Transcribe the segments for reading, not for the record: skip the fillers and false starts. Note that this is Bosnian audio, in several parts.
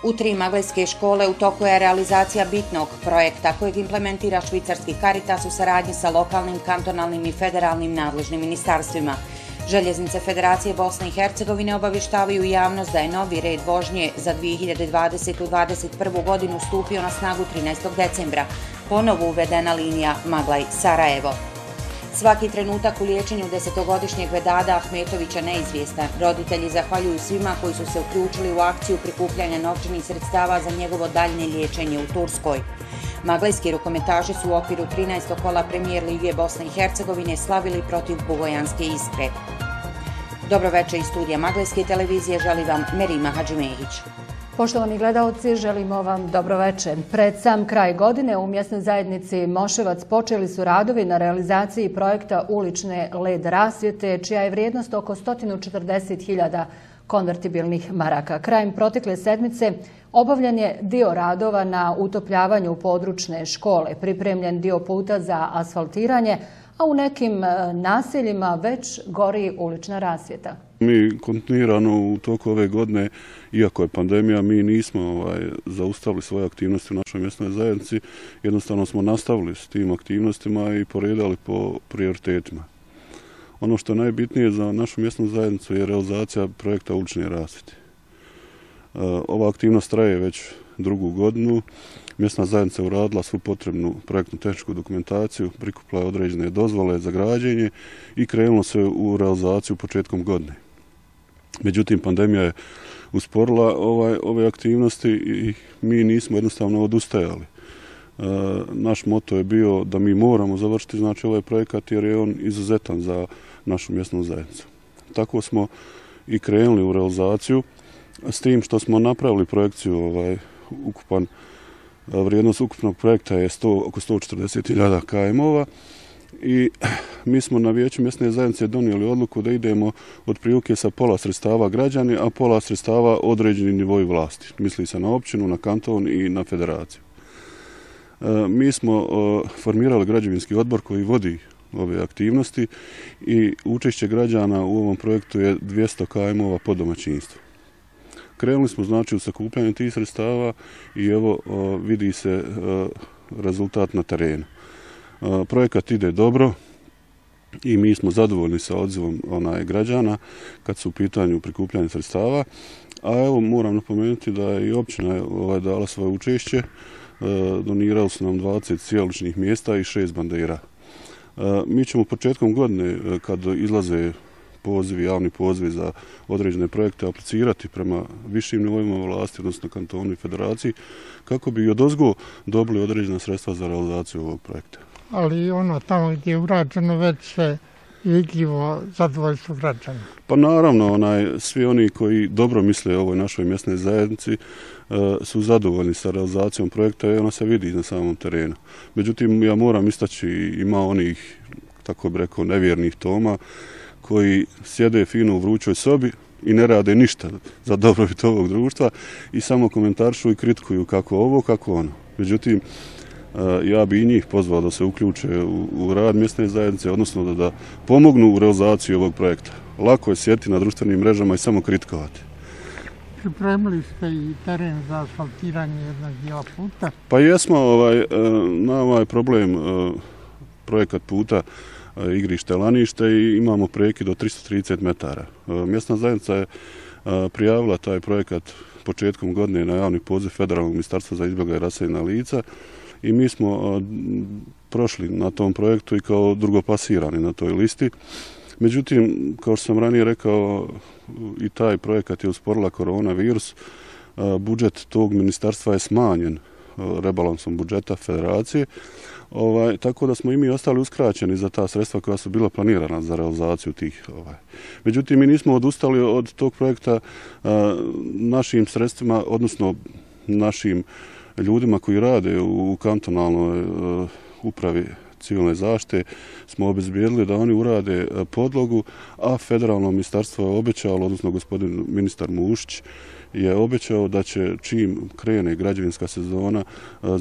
U 3 maglajske škole u toku je realizacija bitnog projekta kojeg implementira švicarski Caritas u saradnji sa lokalnim, kantonalnim i federalnim nadležnim ministarstvima. Željeznice Federacije Bosne i Hercegovine obavještavaju javnost da je novi red vožnje za 2020-2021. godinu stupio na snagu 13. decembra. Ponovo uvedena linija Maglaj-Sarajevo. Svaki trenutak u liječenju 10-godišnjeg Vedada Ahmetovića neizvjestan. Roditelji zahvaljuju svima koji su se uključili u akciju prikupljanja novčanih sredstava za njegovo daljnje liječenje u Turskoj. Maglajski rukometaši su u okviru 13. kola Premijer Lige Bosne i Hercegovine slavili protiv Bugojanske Iskre. Dobroveče iz studija Maglajske televizije želi vam Merima Hadžimehić. Poštovani gledalci, želimo vam dobroveče. Pred sam kraj godine u mjesnoj zajednici Moševac počeli su radovi na realizaciji projekta ulične LED rasvjete, čija je vrijednost oko 140.000 konvertibilnih maraka. Krajem protekle sedmice obavljen je dio radova na utopljavanju područne škole, pripremljen dio puta za asfaltiranje, a u nekim naseljima već gori ulična rasvjeta. Mi kontinuirano u toku ove godine, iako je pandemija, mi nismo zaustavili svoje aktivnosti u našoj mjesnoj zajednici. Jednostavno smo nastavili s tim aktivnostima i poredali po prioritetima. Ono što je najbitnije za našu mjesnu zajednicu je realizacija projekta ulične rasvjete. Ova aktivnost traje već drugu godinu. Mjesna zajednica je uradila svu potrebnu projektnu tehničku dokumentaciju, prikupila je određene dozvole za građenje i krenulo se u realizaciju početkom godine. Međutim, pandemija je usporila ove aktivnosti i mi nismo jednostavno odustajali. Naš moto je bio da mi moramo završiti ovaj projekat jer je on izuzetan za našu mjesnu zajednicu. Tako smo i krenuli u realizaciju, s tim što smo napravili projekciju vrijednost ukupnog projekta je oko 140.000 km-ova i mi smo na vijeću mjesne zajednice donijeli odluku da idemo otprilike sa pola sredstava građani, a pola sredstava određeni nivoi vlasti. Misli se na općinu, na kanton i na federaciju. Mi smo formirali građevinski odbor koji vodi ove aktivnosti i učešće građana u ovom projektu je 200 km-ova po domaćinstvu. Krenuli smo u sakupljanje tih sredstava i evo vidi se rezultat na terenu. Projekat ide dobro i mi smo zadovoljni sa odzivom građana kad su u pitanju prikupljanje sredstava, a evo moram napomenuti da je i općina dala svoje učešće, donirali su nam 20 sjeličnih mjesta i 6 bandera. Mi ćemo početkom godine kad izlaze javni pozivi za određene projekte aplicirati prema višim nivoima vlasti, odnosno kantonu i federaciji, kako bi odozgo dobili određena sredstva za realizaciju ovog projekta. Ali tamo gdje je urađeno već sve vidljivo zadovoljstvo građana. Pa naravno, svi oni koji dobro misle o ovoj našoj mjesnoj zajednici su zadovoljni sa realizacijom projekta i ona se vidi na samom terenu. Međutim, ja moram istaći, ima onih, tako bi rekao, nevjernih Toma, koji sjede fino u vrućoj sobi i ne rade ništa za dobrobit ovog društva i samo komentarišu i kritikuju kako ovo, kako ono. Međutim, ja bi i njih pozvao da se uključe u rad mjesne zajednice, odnosno da pomognu u realizaciji ovog projekta. Lako je sjeti na društvenim mrežama i samo kritikovati. Pripremili ste i teren za asfaltiranje jednog dijela puta? Pa jesmo, na ovaj problem projekat puta igrište Lanište i imamo prekid od 330 metara. Mjesna zajednica je prijavila taj projekat početkom godine na javni poziv Federalnog ministarstva za izbjegla i raseljena lica i mi smo prošli na tom projektu i kao drugoplasirani na toj listi. Međutim, kao što sam ranije rekao, i taj projekat je usporila koronavirus. Budžet tog ministarstva je smanjen rebalansom budžeta federacije, tako da smo i mi ostali uskraćeni za ta sredstva koja su bila planirana za realizaciju tih. Međutim, mi nismo odustali od tog projekta našim sredstvima, odnosno našim ljudima koji rade u kantonalnoj upravi civilne zaštite smo obezbijedili da oni urade podlogu, a federalno ministarstvo je obećalo, odnosno gospodin ministar Mušić je obećao da će čim krene građevinska sezona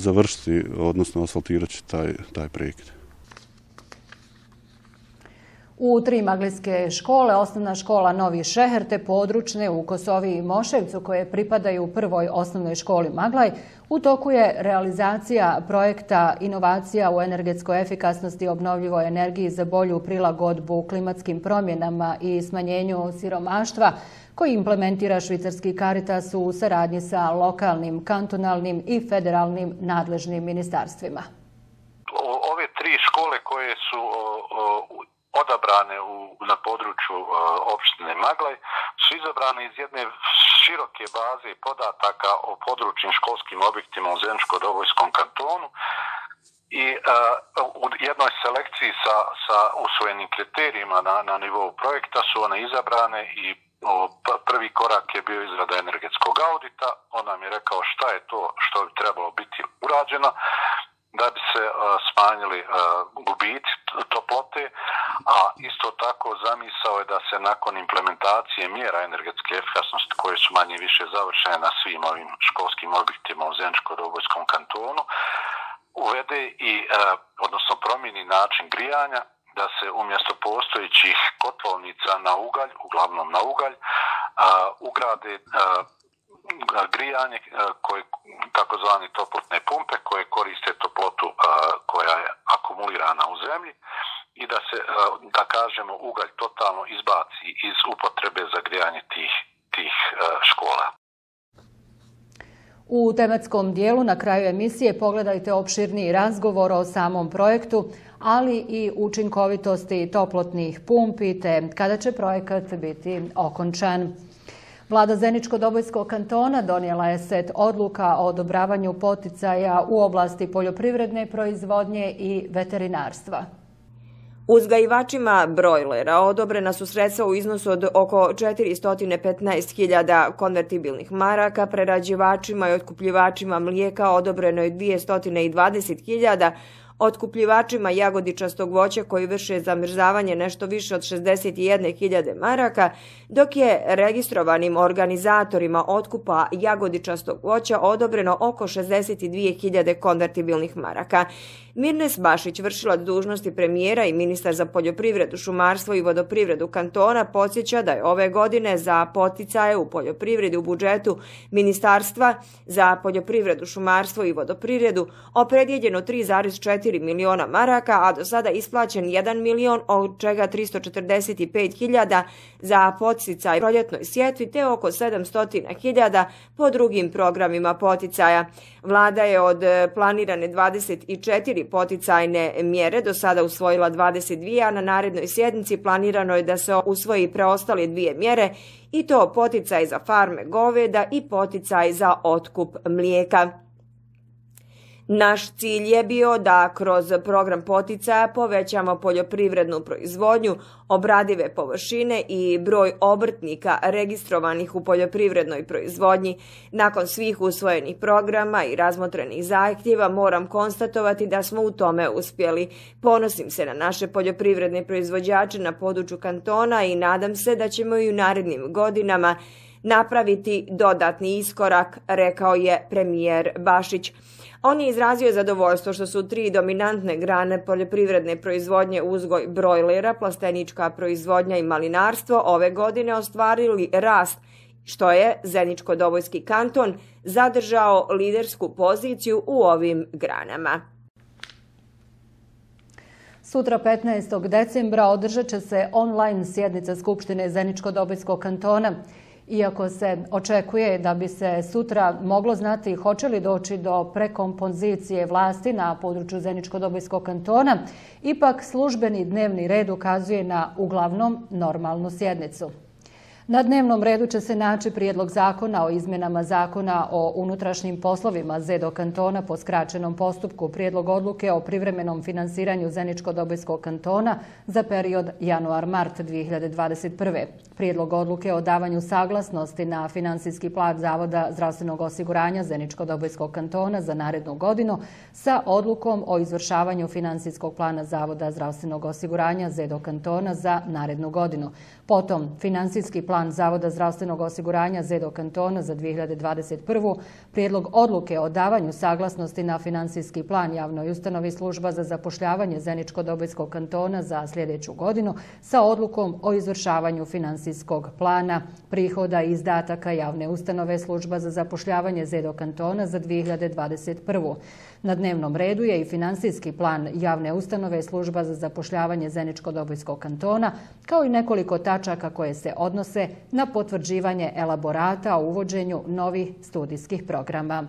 završiti, odnosno asfaltirati taj prekid. U 3 maglijske škole, osnovna škola Novi Šeher te područne u Kosovi i Moševcu koje pripadaju prvoj osnovnoj školi Maglaj, u toku je realizacija projekta inovacija u energetskoj efikasnosti i obnovljivoj energiji za bolju prilagodbu klimatskim promjenama i smanjenju siromaštva koji implementira švicarski Caritas u saradnji sa lokalnim, kantonalnim i federalnim nadležnim ministarstvima. Ove 3 škole koje su odabrane na području opštine Maglaj su izabrane iz jedne široke baze podataka o područnim školskim objektima u Zeničko-Dobojskom kantonu i u jednoj selekciji sa usvojenim kriterijima na nivou projekta su one izabrane i prvi korak je bio izrada energetskog audita. On nam je rekao šta je to što bi trebalo biti urađeno da bi se smanjili gubici toplote, a isto tako zamisao je da se nakon implementacije mjera energetske efikasnosti koje su manje više završene na svim ovim školskim objektima u Zeničko-Dobojskom kantonu uvede i, odnosno promijeni način grijanja, da se umjesto postojećih kotlovnica na ugalj, uglavnom na ugalj, ugrade grijanje koje takozvane toplotne pumpe koje koriste toplotu koja je akumulirana u zemlji i da se, da kažemo, ugalj totalno izbaci iz upotrebe za grijanje tih škola. U tematskom dijelu na kraju emisije pogledajte opširniji razgovor o samom projektu, ali i učinkovitosti toplotnih pumpi te kada će projekat biti okončan. Vlada Zeničko-Dobojskog kantona donijela je set odluka o odobravanju poticaja u oblasti poljoprivredne proizvodnje i veterinarstva. Uzgajivačima brojlera odobrena su sredstva u iznosu od oko 415.000 konvertibilnih maraka, prerađivačima i otkupljivačima mlijeka odobreno je 220.000, otkupljivačima jagodičastog voća koji vrše zamrzavanje nešto više od 61.000 maraka, dok je registrovanim organizatorima otkupa jagodičastog voća odobreno oko 62.000 konvertibilnih maraka. Mirnes Bašić, vršilac dužnosti premijera i ministar za poljoprivredu, šumarstvo i vodoprivredu kantona, podsjeća da je ove godine za poticaje u poljoprivredi u budžetu Ministarstva za poljoprivredu, šumarstvo i vodoprivredu opredjeljeno 3,4 miliona maraka, a do sada isplaćen 1 milion, od čega 345.000 za podsticaj proljetnoj sjetvi te oko 700.000 po drugim programima poticaja. Vlada je od planirane 24 poticajne mjere do sada usvojila 22, a na narednoj sjednici planirano je da se usvoji preostale 2 mjere i to poticaj za farme goveda i poticaj za otkup mlijeka. Naš cilj je bio da kroz program poticaja povećamo poljoprivrednu proizvodnju, obradive površine i broj obrtnika registrovanih u poljoprivrednoj proizvodnji. Nakon svih usvojenih programa i razmotrenih zahtjeva moram konstatovati da smo u tome uspjeli. Ponosim se na naše poljoprivredne proizvođače na području kantona i nadam se da ćemo i u narednim godinama napraviti dodatni iskorak, rekao je premijer Bašić. On je izrazio zadovoljstvo što su 3 dominantne grane poljoprivredne proizvodnje, uzgoj brojlera, plastenička proizvodnja i malinarstvo, ove godine ostvarili rast, što je Zeničko-Dobojski kanton zadržao lidersku poziciju u ovim granama. Sutra 15. decembra održat će se online sjednica Skupštine Zeničko-Dobojskog kantona. Iako se očekuje da bi se sutra moglo znati hoće li doći do prekompozicije vlasti na području Zeničko-Dobojskog kantona, ipak službeni dnevni red ukazuje na uglavnom normalnu sjednicu. Na dnevnom redu će se naći prijedlog zakona o izmjenama zakona o unutrašnjim poslovima ZEDO kantona po skraćenom postupku, prijedlog odluke o privremenom finansiranju Zeničko-Dobojskog kantona za period januar-mart 2021. Prijedlog odluke o davanju saglasnosti na finansijski plan Zavoda zdravstvenog osiguranja Zeničko-Dobojskog kantona za narednu godinu sa odlukom o izvršavanju finansijskog plana Zavoda zdravstvenog osiguranja ZEDO kantona za narednu godinu. Potom finansijski plan plan Zavoda zdravstvenog osiguranja ZEDO kantona za 2021. Prijedlog odluke o davanju saglasnosti na finansijski plan javnoj ustanovi Služba za zapošljavanje Zeničko-Dobojskog kantona za sljedeću godinu sa odlukom o izvršavanju finansijskog plana prihoda i izdataka javne ustanove Služba za zapošljavanje ZEDO kantona za 2021. Na dnevnom redu je i finansijski plan javne ustanove Služba za zapošljavanje Zeničko-Dobojskog kantona, kao i nekoliko tačaka koje se odnose na potvrđivanje elaborata o uvođenju novih studijskih programa.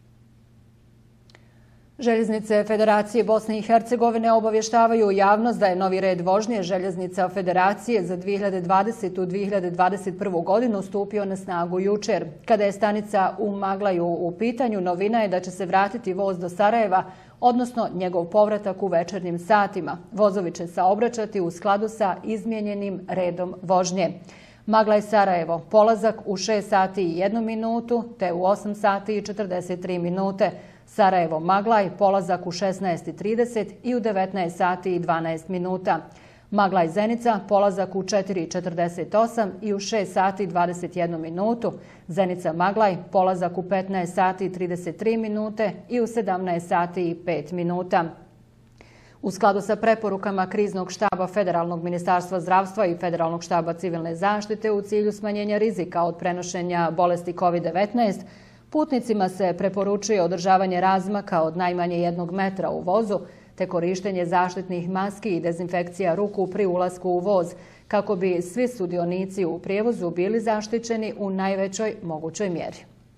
Željeznice Federacije Bosne i Hercegovine obavještavaju javnost da je novi red vožnje željeznica Federacije za 2020-2021. godinu stupio na snagu jučer. Kada je stanica u Maglaju u pitanju, novina je da će se vratiti voz do Sarajeva, odnosno njegov povratak u večernjim satima. Vozovi će saobraćati u skladu sa izmijenjenim redom vožnje. Maglaj Sarajevo, polazak u 6 sati i 1 minutu, te u 8 sati i 43 minute. Sarajevo Maglaj, polazak u 16:30 i u 19 sati i 12 minuta. Maglaj Zenica, polazak u 4:48 i u 6 sati i 21 minutu. Zenica Maglaj, polazak u 15 sati i 33 minute i u 17 sati i 5 minuta. U skladu sa preporukama Kriznog štaba Federalnog ministarstva zdravstva i Federalnog štaba civilne zaštite u cilju smanjenja rizika od prenošenja bolesti COVID-19, putnicima se preporučuje održavanje razmaka od najmanje 1 metra u vozu, te korištenje zaštitnih maski i dezinfekcija ruku pri ulasku u voz, kako bi svi sudionici u prijevozu bili zaštićeni u najvećoj mogućoj mjeri.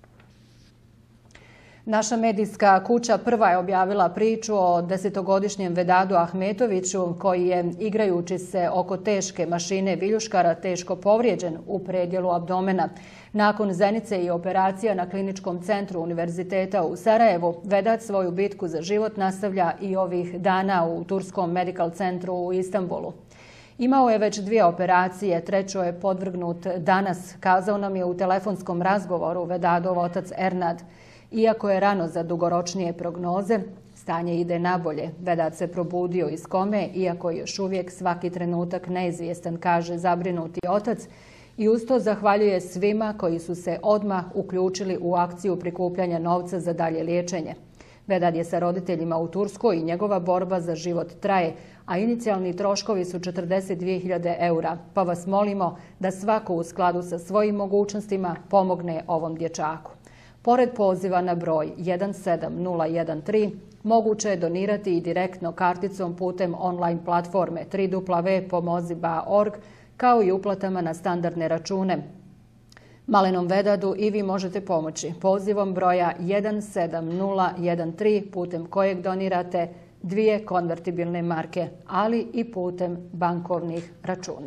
Naša medijska kuća prva je objavila priču o 10-godišnjem Vedadu Ahmetoviću, koji je, igrajući se oko teške mašine viljuškara, teško povrijeđen u predjelu abdomena. Nakon Zenice i operacija na Kliničkom centru Univerziteta u Sarajevu, Vedat svoju bitku za život nastavlja i ovih dana u Turskom Medical Centru u Istanbulu. Imao je već 2 operacije, treću je podvrgnut danas, kazao nam je u telefonskom razgovoru Vedadov otac Ernad. Iako je rano za dugoročnije prognoze, stanje ide nabolje. Vedat se probudio iz kome, iako je još uvijek svaki trenutak neizvjestan, kaže zabrinuti otac, i uz to zahvaljuje svima koji su se odmah uključili u akciju prikupljanja novca za dalje liječenje. Vedat je sa roditeljima u Turskoj i njegova borba za život traje, a inicijalni troškovi su 42.000 eura, pa vas molimo da svako u skladu sa svojim mogućnostima pomogne ovom dječaku. Pored poziva na broj 17013, moguće je donirati i direktno karticom putem online platforme www.pomoziba.org, kao i uplatama na standardne račune. Malenom Vedadu i vi možete pomoći pozivom broja 17013, putem kojeg donirate 2 konvertibilne marke, ali i putem bankovnih računa.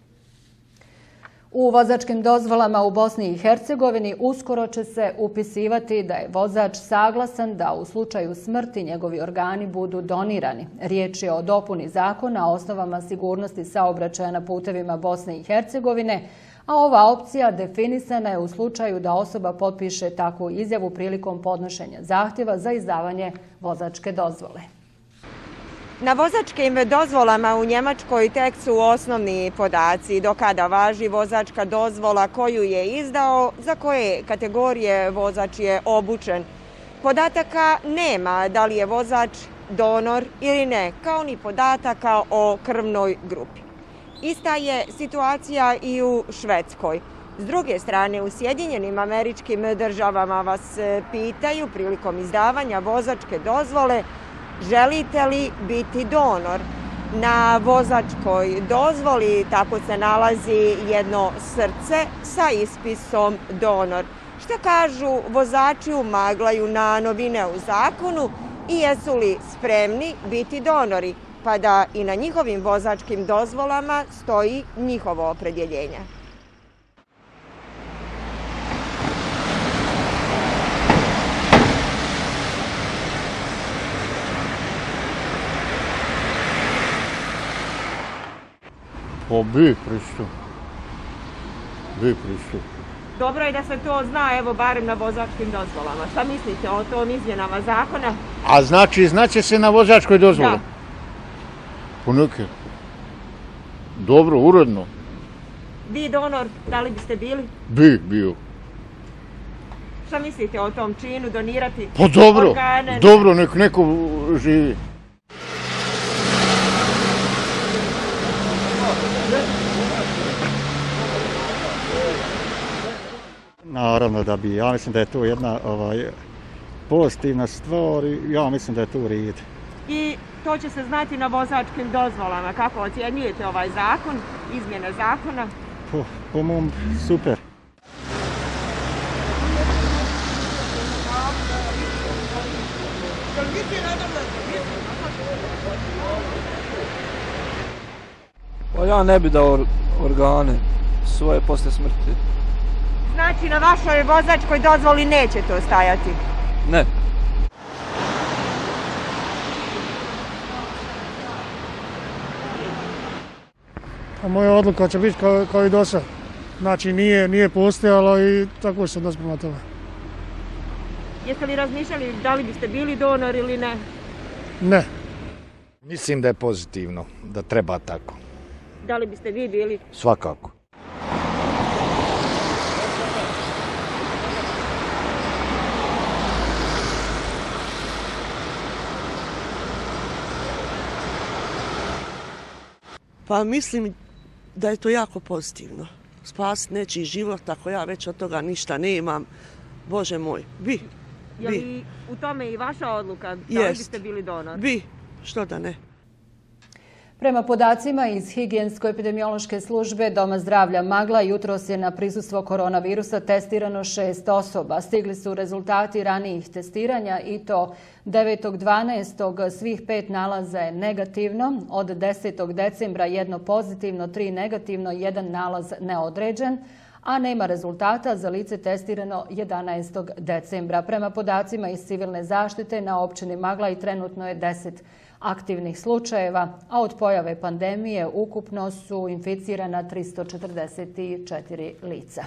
U vozačkim dozvolama u Bosni i Hercegovini uskoro će se upisivati da je vozač saglasan da u slučaju smrti njegovi organi budu donirani. Riječ je o dopuni zakona o osnovama sigurnosti saobraćaja na putevima Bosne i Hercegovine, a ova opcija definisana je u slučaju da osoba potpiše takvu izjavu prilikom podnošenja zahtjeva za izdavanje vozačke dozvole. Na vozačkim dozvolama u Njemačkoj tek su osnovni podaci do kada važi vozačka dozvola, koju je izdao, za koje kategorije vozač je obučen. Podataka nema da li je vozač donor ili ne, kao ni podataka o krvnoj grupi. Ista je situacija i u Švedskoj. S druge strane, u Sjedinjenim Američkim Državama vas pitaju prilikom izdavanja vozačke dozvole želite li biti donor. Na vozačkoj dozvoli tako se nalazi jedno srce sa ispisom donor. Šta kažu vozači u Maglaju na novine u zakonu i jesu li spremni biti donori, pa da i na njihovim vozačkim dozvolama stoji njihovo opredjeljenje. Pa bi pristup. Dobro je da se to zna, evo, barem na vozačkim dozvolama. Šta mislite o tom izmjenama zakona? A znači, znaće se na vozačkoj dozvoli? Da. Ponekad. Dobro, uredno. Vi donor, da li biste bili? Bio. Šta mislite o tom činu, donirati Pa dobro, organe? dobro, nek neko živi. Naravno da bi, ja mislim da je to jedna pozitivna stvar i ja mislim da je to u redu. I to će se znati na vozačkim dozvolama. Kako ocjenjujete ovaj zakon, izmjene zakona? Po mom super. Pa ja ne bi dao organe svoje posle smrti. Znači na vašoj vozačkoj dozvoli neće to stajati? Ne. A moja odluka će biti kao i do sad. Znači nije postojalo i tako se odnos prema tome. Jeste li razmišljali da li biste bili donor ili ne? Ne. Mislim da je pozitivno, da treba tako. Da li biste vi bili? Svakako. Pa mislim da je to jako pozitivno. Spasiti nečiji život, ako ja već od toga ništa nemam. Bože moj, bi. Je li u tome i vaša odluka? Da li biste bili donor? Bi, što da ne. Prema podacima iz Higijensko-epidemiološke službe Doma zdravlja Magla, jutros je na prisustvo koronavirusa testirano 6 osoba. Stigli su rezultati ranijih testiranja i to 9.12. svih 5 nalaza je negativno, od 10. decembra 1 pozitivno, 3 negativno, 1 nalaz neodređen, a nema rezultata za lice testirano 11. decembra. Prema podacima iz civilne zaštite na općini Magla i trenutno je 10 aktivnih slučajeva, a od pojave pandemije ukupno su inficirana 344 lica.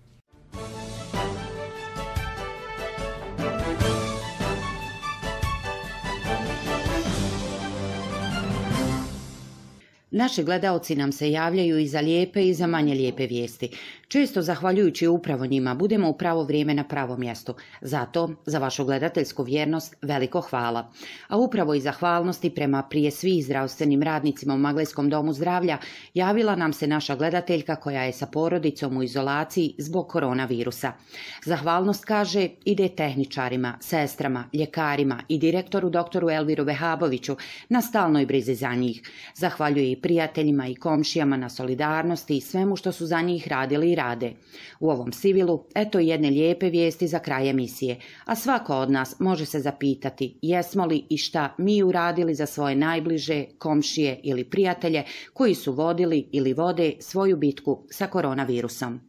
Naši gledaoci nam se javljaju i za lijepe i za manje lijepe vijesti. Često, zahvaljujući upravo njima, budemo u pravo vrijeme na pravom mjestu. Zato, za vašu gledateljsku vjernost, veliko hvala. A upravo iz zahvalnosti prema prije svih zdravstvenim radnicima u Maglejskom domu zdravlja, javila nam se naša gledateljka koja je sa porodicom u izolaciji zbog koronavirusa. Zahvalnost, kaže, ide tehničarima, sestrama, ljekarima i direktoru doktoru Elviru Vehaboviću na stalnoj brizi za njih. Zahvaljuje i prijateljima i komšijama na solidarnosti i svemu što su za njih radili i rade. U ovom sivilu, eto jedne lijepe vijesti za kraj emisije, a svako od nas može se zapitati jesmo li i šta mi uradili za svoje najbliže, komšije ili prijatelje koji su vodili ili vode svoju bitku sa koronavirusom.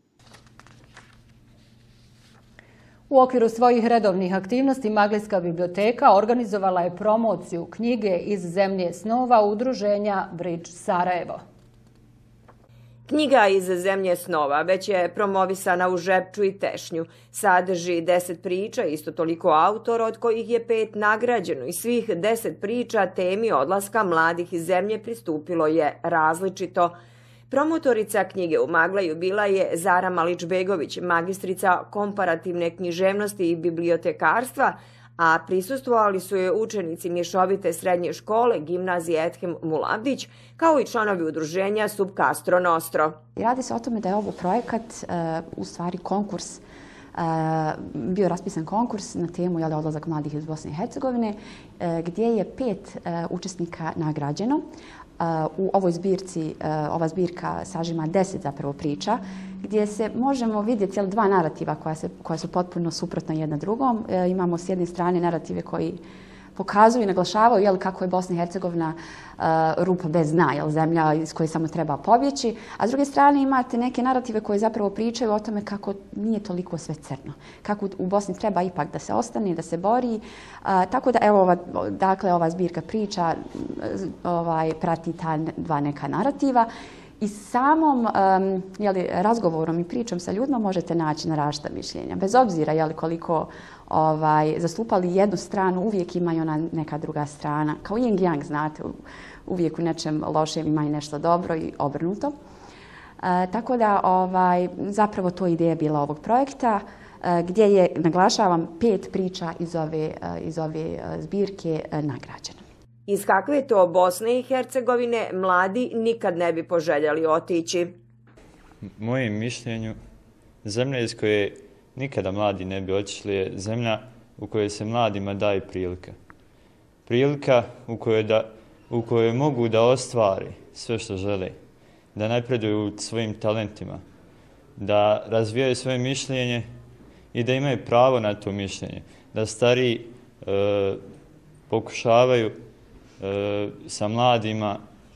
U okviru svojih redovnih aktivnosti Maglejska biblioteka organizovala je promociju knjige iz Zemlje snova udruženja Bridge Sarajevo. Knjiga iz Zemlje snova već je promovisana u Žepču i Tešnju. Sadrži 10 priča, isto toliko autora, od kojih je 5 nagrađeno i svih 10 priča temi odlaska mladih iz zemlje pristupilo je različito. Promotorica knjige u Magleju bila je Zara Malić-Begović, magistrica komparativne književnosti i bibliotekarstva, a prisustvovali su joj učenici mješovite srednje škole, gimnazije Ethem Mulavdić, kao i članovi udruženja Sub Castro Nostro. Radi se o tome da je ovo projekat, u stvari konkurs, bio raspisan konkurs na temu odlazak mladih iz Bosne i Hercegovine, gdje je 5 učesnika nagrađeno. U ovoj zbirci, ova zbirka sažima 10 zapravo priča, gdje se možemo vidjeti 2 narativa koja su potpuno suprotna jedna drugom. Imamo s jedne strane narative koji pokazuju i naglašavaju kako je Bosna i Hercegovina rupa bez dna, zemlja iz koje samo treba pobjeći, a s druge strane imate neke narative koje zapravo pričaju o tome kako nije toliko sve crno, kako u Bosni treba ipak da se ostane, da se bori. Tako da evo, ova zbirka priča prati ta 2 neka narativa. I samom razgovorom i pričom sa ljudima možete naći na različita mišljenja. Bez obzira koliko zastupali jednu stranu, uvijek imaju ona neka druga strana. Kao yin yang, znate, uvijek u nečem lošem ima i nešto dobro i obrnuto. Tako da zapravo to ideja bila ovog projekta, gdje je, naglašavam, 5 priča iz ove zbirke nagrađeno. Iz kakve to Bosne i Hercegovine mladi nikad ne bi poželjeli otići? Mojem mišljenju, zemlja iz koje nikada mladi ne bi otišli je zemlja u kojoj se mladima daje prilika. Prilika u kojoj mogu da ostvari sve što žele, da napreduju svojim talentima, da razvijaju svoje mišljenje i da imaju pravo na to mišljenje, da stariji pokušavaju sa mladima,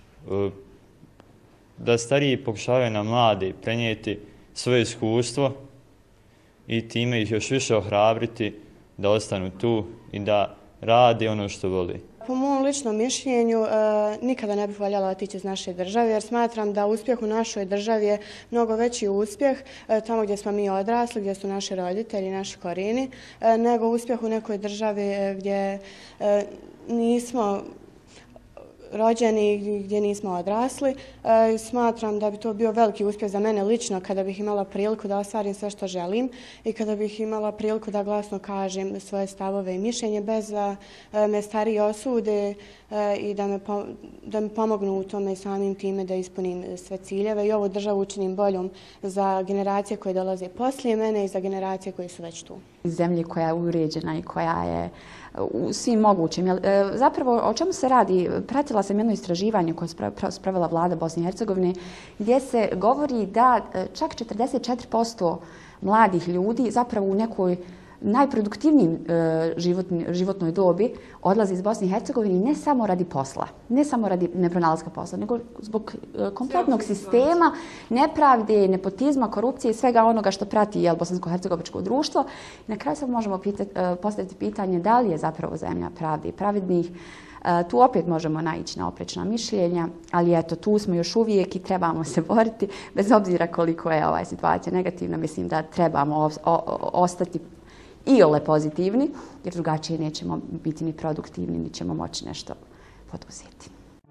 da stariji pokušavaju na mlade prenijeti svoje iskustvo i time ih još više ohrabriti da ostanu tu i da rade ono što voli. Po mom ličnom mišljenju nikada ne bih voljela otići iz naše države jer smatram da uspjeh u našoj državi je mnogo veći uspjeh tamo gdje smo mi odrasli, gdje su naši roditelji, naši korijeni, nego uspjeh u nekoj državi gdje nismo rođeni, gdje nismo odrasli. Smatram da bi to bio veliki uspjeh za mene lično kada bih imala priliku da ostvarim sve što želim i kada bih imala priliku da glasno kažem svoje stavove i mišljenje bez da me stariji osude i da mi pomognu u tome i samim time da ispunim sve ciljeve i ovu državu učinim boljom za generacije koje dolaze poslije mene i za generacije koje su već tu. Zemlje koja je uređena i koja je u svim mogućim. Zapravo, o čemu se radi? Pratila sam jedno istraživanje koje je spravila vlada Bosne i Hercegovine gdje se govori da čak 44% mladih ljudi zapravo u nekoj najproduktivnijim životnoj dobi odlazi iz Bosne i Hercegovine ne samo radi posla, ne samo radi nepronalaska posla, nego zbog kompletnog sistema, nepravde, nepotizma, korupcije i svega onoga što prati bosansko-hercegovačko društvo. Na kraju sad možemo postaviti pitanje da li je zapravo zemlja pravde i pravednih. Tu opet možemo naići na oprečna mišljenja, ali eto, tu smo još uvijek i trebamo se boriti, bez obzira koliko je situacija negativna. Mislim da trebamo ostati iole pozitivni, jer drugačije nećemo biti ni produktivni, ni ćemo moći nešto poduzeti.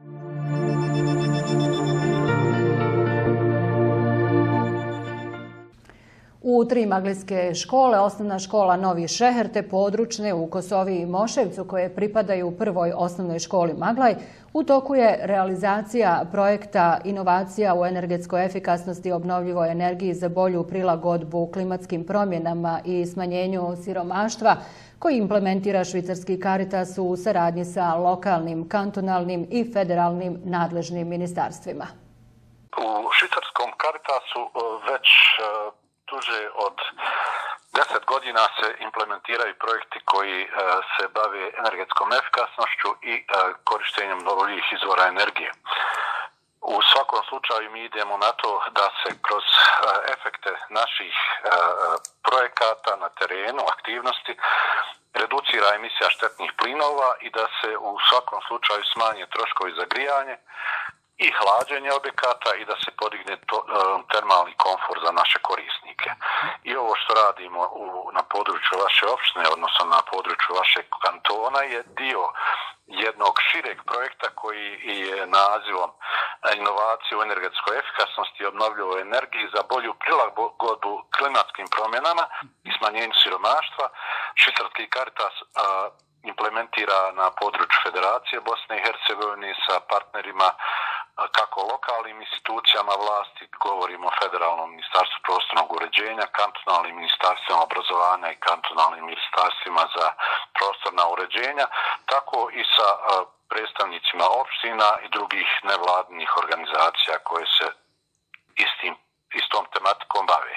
U 3 maglijske škole, osnovna škola Novi Šeher te područne u Kosovi i Moševcu koje pripadaju prvoj osnovnoj školi Maglaj, u toku je realizacija projekta inovacija u energetskoj efikasnosti i obnovljivoj energiji za bolju prilagodbu klimatskim promjenama i smanjenju siromaštva koji implementira švicarski Caritas u saradnji sa lokalnim, kantonalnim i federalnim nadležnim ministarstvima. U švicarskom Caritasu već duže od 10 godina se implementiraju projekti koji se bave energetskom efikasnošću i korištenjem obnovljivih izvora energije. U svakom slučaju mi idemo na to da se kroz efekte naših projekata na terenu, aktivnosti, reducira emisija štetnih plinova i da se u svakom slučaju smanje troškovi za grijanje i hlađenje objekata i da se podigne termalni komfor za naše korisnike. I ovo što radimo na području vaše opštine, odnosno na području vašeg kantona, je dio jednog šireg projekta koji je nazivom inovacije u energetskoj efikasnosti i obnovljivoj energiji za bolju prilagodbu klimatskim promjenama i smanjenju siromaštva. Švicarski Caritas implementira na području Federacije Bosne i Hercegovine sa partnerima kako lokalnim institucijama vlasti, govorimo o Federalnom ministarstvu prostornog uređenja, kantonalnim ministarstvima obrazovanja i kantonalnim ministarstvima za prostorna uređenja, tako i sa predstavnicima opština i drugih nevladinih organizacija koje se istom tematikom bave.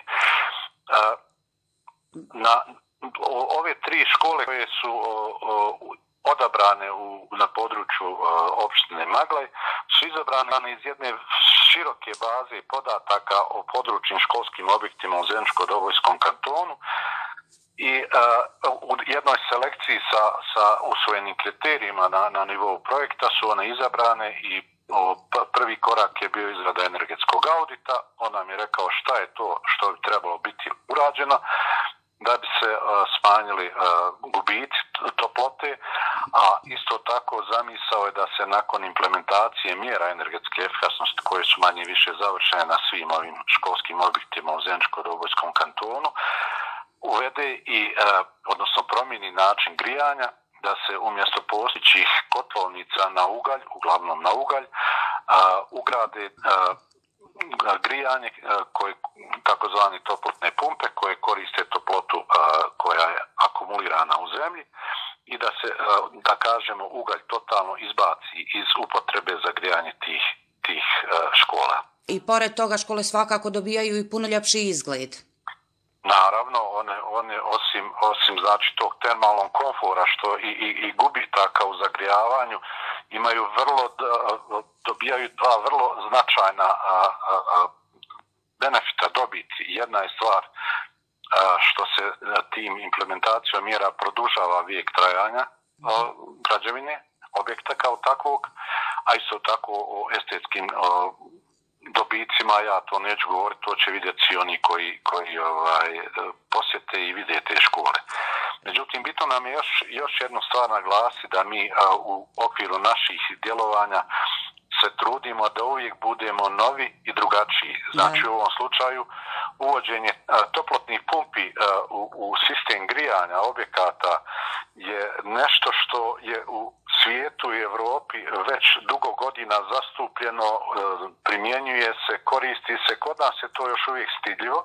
Ove 3 škole koje su odabrane na području opštine Maglaj su izabrane iz jedne široke baze podataka o područnim školskim objektima u Zeničko-Dobojskom kantonu i u jednoj selekciji sa usvojenim kriterijima na nivou projekta su one izabrane i prvi korak je bio izrada energetskog audita. On nam je rekao šta je to što bi trebalo biti urađeno da bi se smanjili gubici toplote, a isto tako zamisao je da se nakon implementacije mjera energetske efikasnosti koje su manje više završene na svim ovim školskim objektima u Zeničko-Dobojskom kantonu uvede i, odnosno promijeni način grijanja, da se umjesto postojećih kotlovnica na ugalj, uglavnom na ugalj, ugrade grijanje koje takozvani toplotne pumpe koje koriste toplotu koja je akumulirana u zemlji i da se, da kažemo, ugalj totalno izbaci iz upotrebe za grijanje tih škola. I pored toga škole svakako dobijaju i puno ljepši izgled. Naravno, one osim znači tog termalnog komfora što i gubitaka u zagrijavanju imaju dobijaju dva vrlo značajna benefita dobiti. Jedna je stvar što se tim implementacijom mjera produžava vijek trajanja građevine, objekta kao takvog, a isto tako o estetskim dobicima, ja to neću govoriti, to će vidjeti svi oni koji posjete i vide te škole. Međutim, bitno nam je još jednu stvar naglasiti, da mi u okviru naših djelovanja se trudimo da uvijek budemo novi i drugačiji. Znači u ovom slučaju uvođenje toplotnih pumpi u sistem grijanja objekata je nešto što je u svijetu i Europi već dugo godina zastupljeno, primjenjuje se, koristi se, kod nas je to još uvijek stidljivo,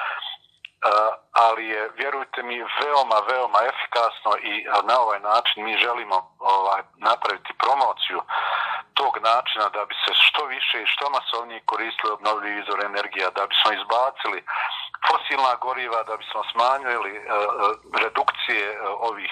ali je, vjerujte mi, veoma efikasno i na ovaj način mi želimo napraviti promociju tog načina da bi se što više i što masovnije koristili obnovljivi izvor energija, da bismo izbacili fosilna goriva, da bismo smanjili redukcije ovih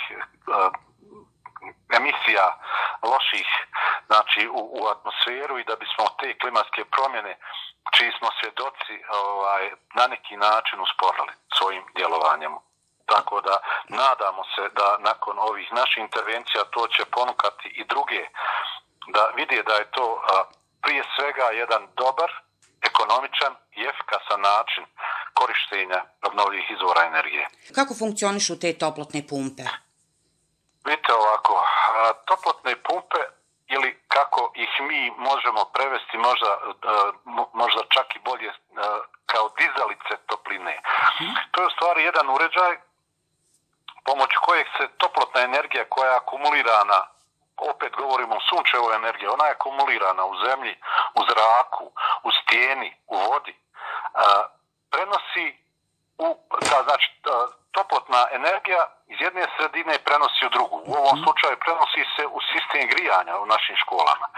emisija loših, znači u atmosferu, i da bismo te klimatske promjene čiji smo svjedoci na neki način usporili svojim djelovanjem. Tako da nadamo se da nakon ovih naših intervencija to će ponukati i druge da vide da je to prije svega jedan dobar, ekonomičan i efikasan način korištenja obnovljivih izvora energije. Kako funkcionišu te toplotne pumpe? Vidite ovako, toplotne pumpe, ili kako ih mi možemo prevesti možda čak i bolje kao dizalice topline. To je u stvari jedan uređaj pomoću kojeg se toplotna energija koja je akumulirana, opet govorimo o sunčevoj energiji, ona je akumulirana u zemlji, u zraku, u stijeni, u vodi, prenosi znači toplotna energija iz jedne sredine prenosi u drugu. U ovom slučaju prenosi se u sistem grijanja u našim školama.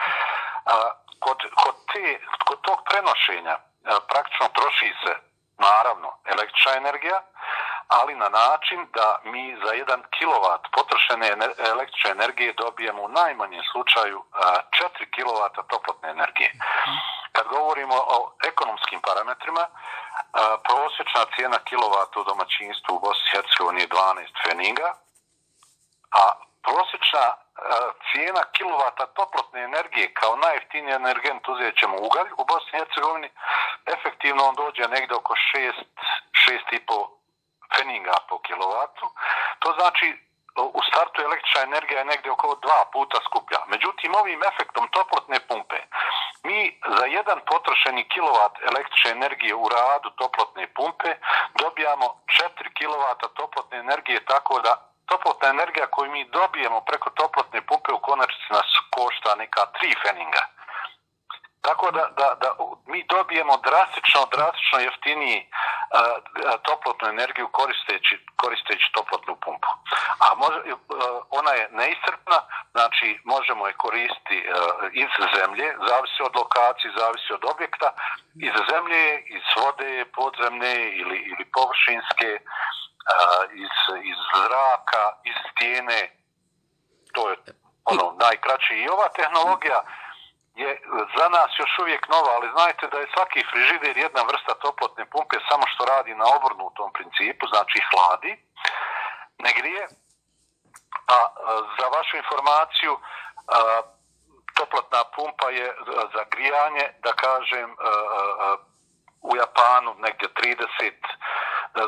Kod tog prenošenja praktično troši se, naravno, električna energija, ali na način da mi za 1 kilovat potrošene električne energije dobijemo u najmanjem slučaju 4 kilovata toplotne energije. Kad govorimo o ekonomskim parametrima, prosječna cijena kilovata u domaćinstvu u Bosni i Hercegovini je 12 pfeninga, a prosječna cijena kilovata toplotne energije kao najjeftiniji energent, uzet ćemo ugalj u Bosni i Hercegovini, efektivno on dođe negdje oko 6,5 pfeninga po kilovatu. To znači u startu električna energija je negdje oko 2 puta skuplja. Međutim, ovim efektom toplotne pumpe mi za 1 potrošeni kilovat električne energije u radu toplotne pumpe dobijamo 4 kilovata toplotne energije, tako da toplotna energija koju mi dobijemo preko toplotne pumpe u konačnici nas košta neka 3 pfeninga. Tako da mi dobijemo drastično jeftiniji toplotnu energiju koristeći toplotnu pumpu. A ona je neiscrpna, znači možemo je koristiti iz zemlje, zavisi od lokacije, zavisi od objekta, iz zemlje, iz vode, podzemne ili površinske, iz zraka, iz stijene. To je najkraće. I ova tehnologija je za nas još uvijek nova, ali znajte da je svaki frižider jedna vrsta toplotne pumpe, samo što radi na obrnutom principu, znači hladi, ne grije. A za vašu informaciju, toplotna pumpa je za grijanje, da kažem, u Japanu negdje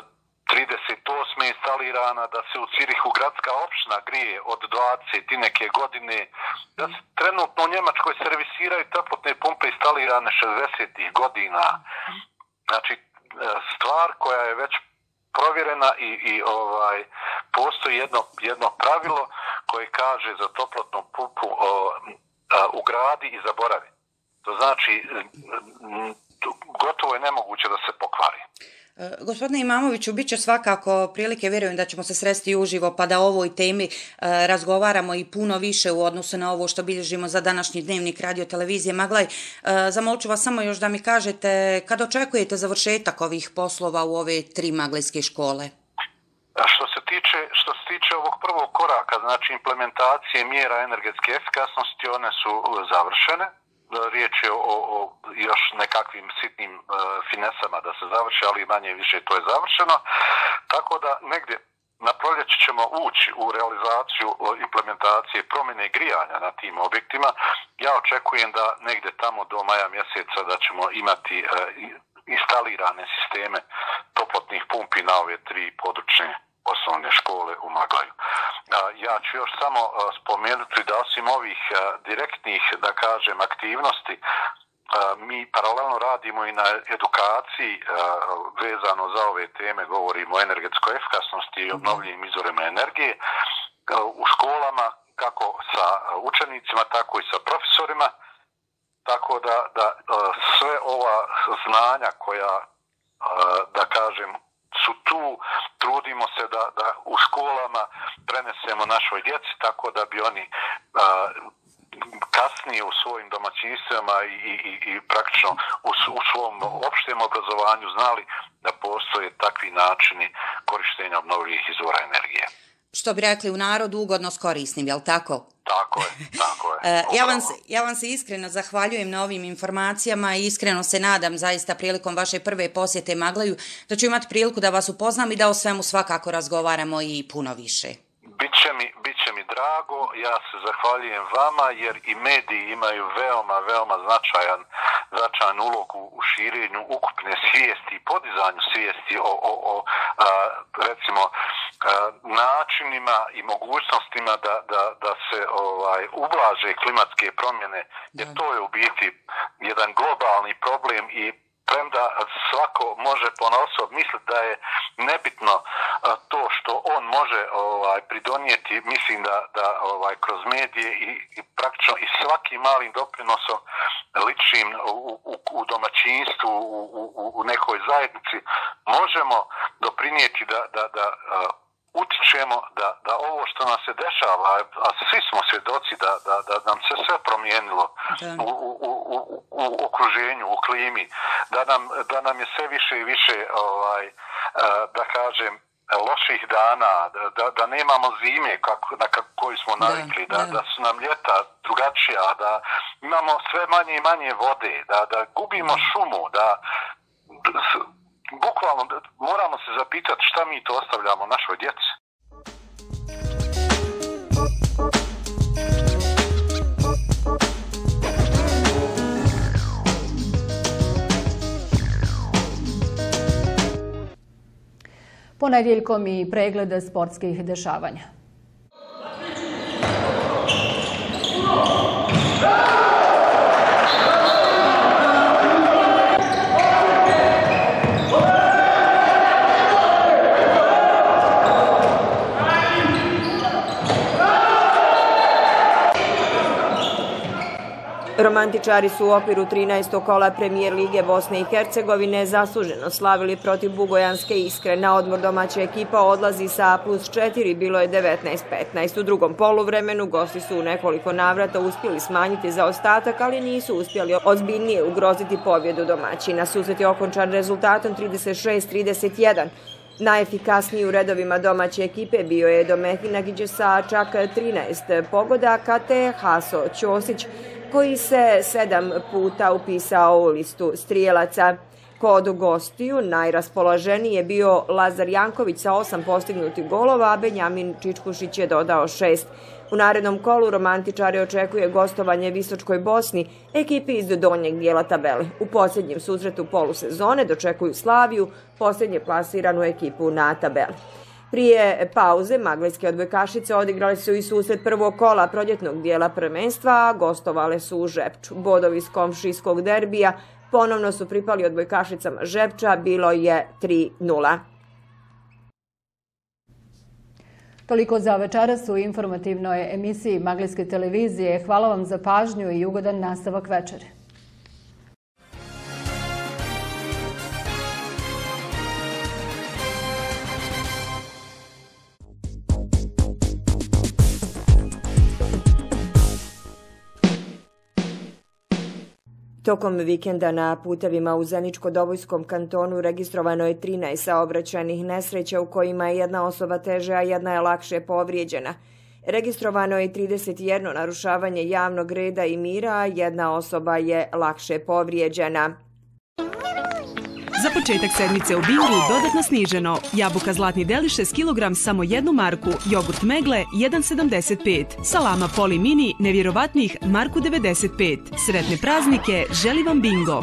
38. instalirana, da se u Cirihu gradska opština grije od 20 i neke godine, da se trenutno u Njemačkoj servisiraju toplotne pumpe instalirane 60. godina. Znači, stvar koja je već provjerena i postoji jedno pravilo koje kaže za toplotnu pumpu ugradi i zaboravi. To znači, gotovo je nemoguće da se pokvari. Gospodine Imamoviću, bit će svakako prilike, vjerujem da ćemo se sresti uživo pa da o ovoj temi razgovaramo i puno više u odnosu na ovo što bilježimo za današnji dnevnik radio televizije Maglaj. Zamolit ću vas samo još da mi kažete kad očekujete završetak ovih poslova u ove 3 maglajske škole? Što se tiče ovog prvog koraka, znači implementacije mjera energetske efikasnosti, one su završene. Riječ je o još nekakvim sitnim finesama da se završi, ali manje više to je završeno. Tako da negdje na proljeće ćemo ući u realizaciju implementacije promjene grijanja na tim objektima. Ja očekujem da negdje tamo do maja mjeseca da ćemo imati instalirane sisteme toplotnih pumpi na ove 3 područne osnovne škole u Maglaju. Ja ću još samo spomenuti da osim ovih direktnih, da kažem, aktivnosti, mi paralelno radimo i na edukaciji vezano za ove teme, govorimo o energetskoj efikasnosti i obnovljivim izvorima energije u školama, kako sa učenicima, tako i sa profesorima, tako da sve ova znanja koja, da kažem, su tu, trudimo se da u školama prenesemo našoj djeci tako da bi oni kasnije u svojim domaćinstvima i praktično u svom opštem obrazovanju znali da postoje takvi načini korištenja obnovljivih izvora energije. Što bi rekli u narodu, ugodno s korisnim, jel tako? Tako je. Ja vam se iskreno zahvaljujem na ovim informacijama i iskreno se nadam zaista prilikom vaše prve posjete Maglaju da ću imati priliku da vas upoznam i da o svemu svakako razgovaramo i puno više. Biće mi drago, ja se zahvaljujem vama jer i mediji imaju veoma značajan ulog u širenju ukupne svijesti i podizanju svijesti o recimo načinima i mogućnostima da se ublaže klimatske promjene, jer to je u biti jedan globalni problem i premda svako može ponaosob misliti da je nebitno to što on može pridonijeti, mislim da kroz medije i praktično i svakim malim doprinosom ličnim u domaćinstvu, u nekoj zajednici možemo doprinijeti da utičemo da ovo što nam se dešava, a svi smo svjedoci da nam se sve promijenilo u okruženju, u klimi, da nam je sve više i više, da kažem, loših dana, da nemamo zime na koju smo navikli, da su nam ljeta drugačija, da imamo sve manje i manje vode, da gubimo šumu, da bukvalno moramo se zapitati šta mi to ostavljamo našoj djeci. Ponedjeljkom i preglede sportskih dešavanja. Romantičari su u okviru 13. kola premijer Lige Bosne i Hercegovine zasluženo slavili protiv Bugojanske Iskre. Na odmor domaća ekipa odlazi sa +4, bilo je 19-15. U drugom poluvremenu gosti su u nekoliko navrata uspjeli smanjiti zaostatak, ali nisu uspjeli ozbiljnije ugroziti pobjedu domaćina. Susret je okončan rezultatom 36-31. Najefikasniji u redovima domaće ekipe bio je Domehina Nagiđe sa čak 13 pogodaka te Haso Ćosić, koji se 7 puta upisao u listu strijelaca. Kod gostiju najraspoloženiji je bio Lazar Janković sa 8 postignutih golova, a Benjamin Čičkušić je dodao 6. U narednom kolu romantičare očekuje gostovanje Visočkoj Bosni, ekipi iz donjeg dijela tabele. U posljednjem susretu polusezone dočekuju Slaviju, posljednje plasiranu ekipu na tabeli. Prije pauze maglajske odbojkašice odigrale su i susret prvog kola proljetnog dijela prvenstva, a gostovale su u Žepču. Bodovi iz komšijskog derbija ponovno su pripali odbojkašicama Žepča, bilo je 3:0. Toliko za večeras u informativnoj emisiji Maglijske televizije. Hvala vam za pažnju i ugodan nastavak večere. Tokom vikenda na putevima u Zeničko-Dobojskom kantonu registrovano je 13 saobraćajnih nesreća u kojima je jedna osoba teže, a jedna je lakše povrijeđena. Registrovano je 31 narušavanje javnog reda i mira, a jedna osoba je lakše povrijeđena. Za početak sedmice u Bingu dodatno sniženo. Jabuka Zlatni Delišes kilogram samo 1 marku, jogurt Megle 1,75, salama Poli Mini nevjerovatnih marku 95. Sretne praznike, želi vam Bingo!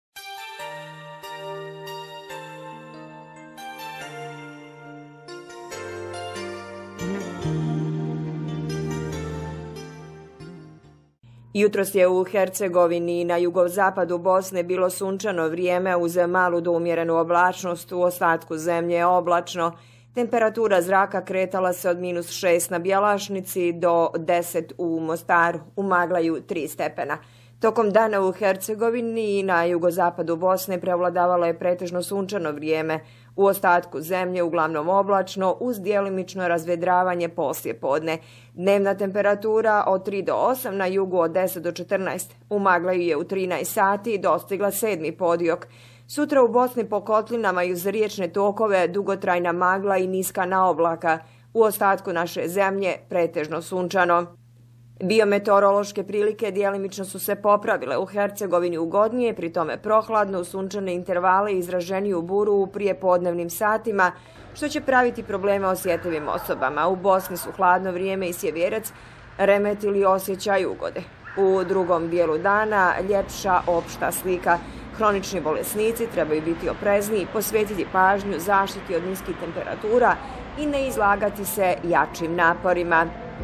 Jutros je u Hercegovini i na jugozapadu Bosne bilo sunčano vrijeme uz malu do umjerenu oblačnost, u ostatku zemlje je oblačno. Temperatura zraka kretala se od -6 na Bjelašnici do 10 u Mostaru, u Maglaju 3 stepena. Tokom dana u Hercegovini i na jugozapadu Bosne prevladavalo je pretežno sunčano vrijeme, u ostatku zemlje uglavnom oblačno uz djelimično razvedravanje poslije podne. Dnevna temperatura od 3 do 8, na jugu od 10 do 14. U Maglaju je u 13 sati dostigla 7. podijok. Sutra u Bosni po kotlinama i uz riječne tokove dugotrajna magla i niska naoblaka. U ostatku naše zemlje pretežno sunčano. Biometeorološke prilike djelimično su se popravile, u Hercegovini ugodnije, pri tome prohladno, sunčane intervale i izraženiju buru u prijepodnevnim satima, što će praviti probleme osjetljivim osobama. U Bosni su hladno vrijeme i sjevjerac remetili osjećaj ugode. U drugom dijelu dana ljepša opšta slika. Hronični bolesnici trebaju biti oprezniji, posvetiti pažnju zaštiti od niskih temperatura i ne izlagati se jačim naporima.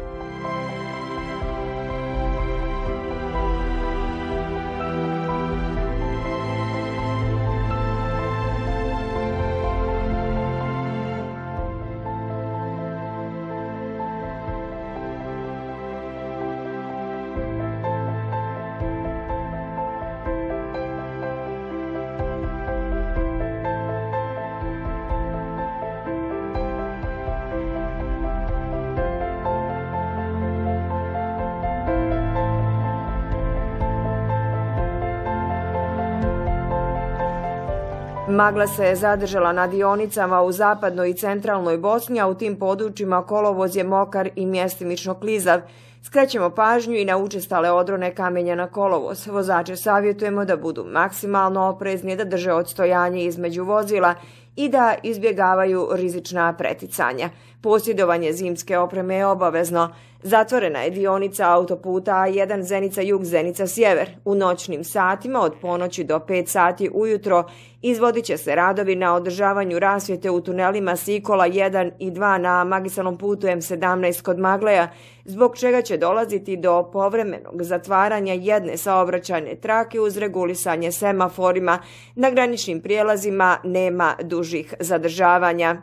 Magla se je zadržala na dionicama u zapadnoj i centralnoj Bosni, a u tim područjima kolovoz je mokar i mjestimično klizav. Skrećemo pažnju i na učestale odrone kamenja na kolovoz. Vozače savjetujemo da budu maksimalno oprezni, da drže odstojanje između vozila i da izbjegavaju rizična preticanja. Posjedovanje zimske opreme je obavezno. Zatvorena je dionica autoputa A1 Zenica-Jug, Zenica-Sjever. U noćnim satima od ponoći do 5 sati ujutro izvodit će se radovi na održavanju rasvjete u tunelima Sikola 1 i 2 na magistralnom putu M17 kod Magleja, zbog čega će dolaziti do povremenog zatvaranja jedne saobraćajne trake uz regulisanje semaforima. Na graničnim prijelazima nema dužih zadržavanja.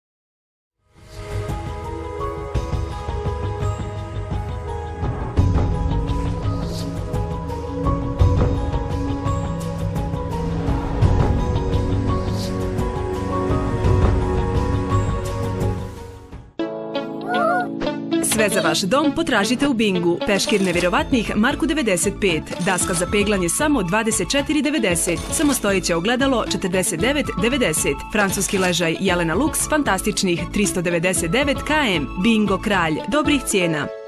Sve za vaš dom potražite u Bingu. Peškir nevjerovatnih marku 95. Daska za peglanje samo 24,90. Samostojeće ogledalo 49,90. Francuski ležaj Jelena Lux fantastičnih 399 km. Bingo kralj dobrih cijena.